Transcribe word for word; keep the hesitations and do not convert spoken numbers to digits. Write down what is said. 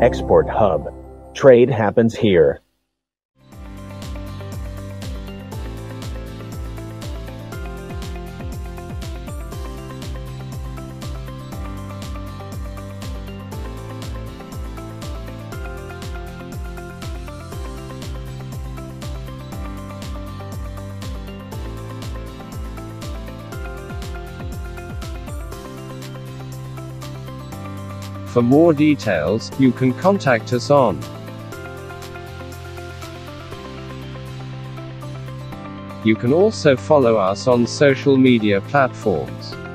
Exporthub. Trade happens here. For more details, you can contact us on. You can also follow us on social media platforms.